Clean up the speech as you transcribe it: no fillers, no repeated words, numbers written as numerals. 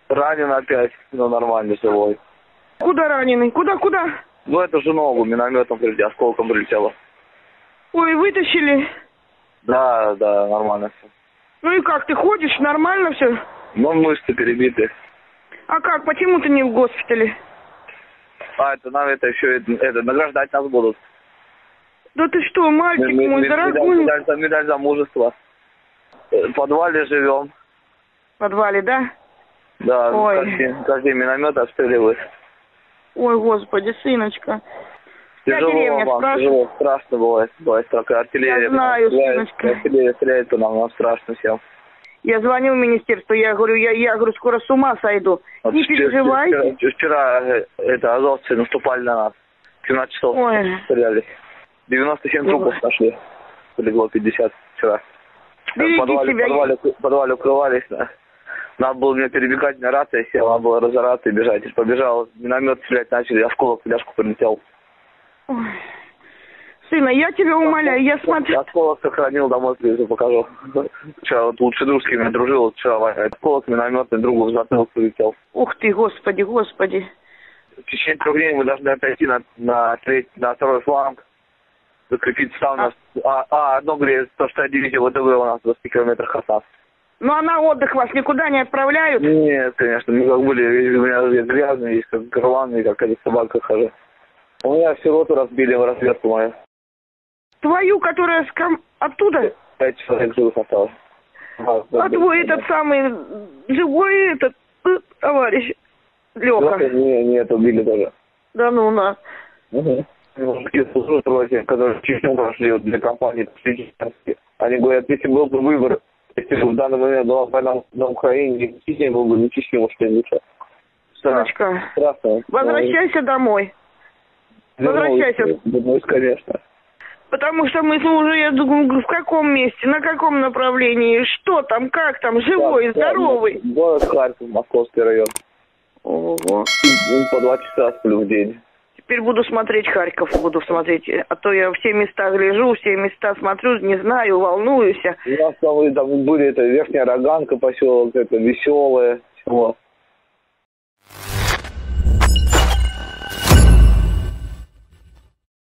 Ранен опять, но нормально, живой. Куда раненый? Куда? Ну, это же ногу минометом осколком прилетело. Ой, вытащили? Да, нормально все. Ну и как, ты ходишь? Нормально все? Но мышцы перебиты. А как, почему ты не в госпитале? Это нам это еще награждать нас будут. Да ты что, мальчик мой дорогой? Медаль за мужество. В подвале живем. В подвале, да? Да, ой. каждый миномет обстреливает. Ой, господи, сыночка. Тяжело, страшно бывает. Бывает такая артиллерия. Я знаю, сыночка. Артиллерия стреляет, то нам страшно всем. Я звоню в министерство, я говорю, скоро с ума сойду. Вот не переживайте. Вчера азовцы наступали на нас. 17 часов стреляли. 97 трупов нашли. Полегло 50 вчера. В подвале укрывались. Да. Надо было мне перебегать, на рация села, надо было разораться и бежать. Я побежал, миномет стрелять начали, осколок в фляжку прилетел. Ой. Сына, я тебя умоляю, я смотрю... Осколок сохранил, домой привезу, покажу. Вчера вот лучший друг с кем я дружил, вчера осколок минометный другу в затылок прилетел. Ух ты, господи. В течение 3 дней мы должны отойти на второй фланг, закрепить там одно говорит, то, что дивизия ВДВ у нас в 20 километрах от нас. Ну а на отдых вас никуда не отправляют? Нет, конечно, мы как были, у меня грязные, есть как горланные, как собака хожу. У меня всю роту разбили в разведку мою. Твою, которая оттуда? 5 человек живых осталось. А твой этот самый живой товарищ Леха? Нет, убили тоже. Да ну на. Угу. Мужики служат, которые Чечню прошли для компании. Они говорят, если был бы выбор, если бы в данный момент была война на Украине, не был бы ни Чечни, может, ни лучше. Сыночка, страшно. Возвращайся домой. Возвращайся. Вернусь, конечно. Потому что мы уже, я думаю, в каком месте, на каком направлении, что там, как там, живой, здоровый. Город Харьков, Московский район. Ого. По 2 часа сплю в день. Теперь буду смотреть Харьков, а то я все места гляжу, все места смотрю, не знаю, волнуюсь. У нас там были Верхняя Роганка, поселок, Веселое, всего.